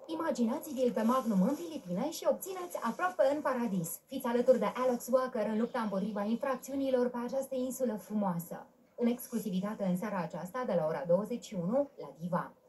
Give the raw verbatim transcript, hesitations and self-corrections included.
Imaginați-vi-l pe Magnum în Filipine și obțineți aproape în paradis. Fiți alături de Alex Walker în lupta împotriva infracțiunilor pe această insulă frumoasă. În exclusivitate în seara aceasta, de la ora douăzeci și unu, la Divan.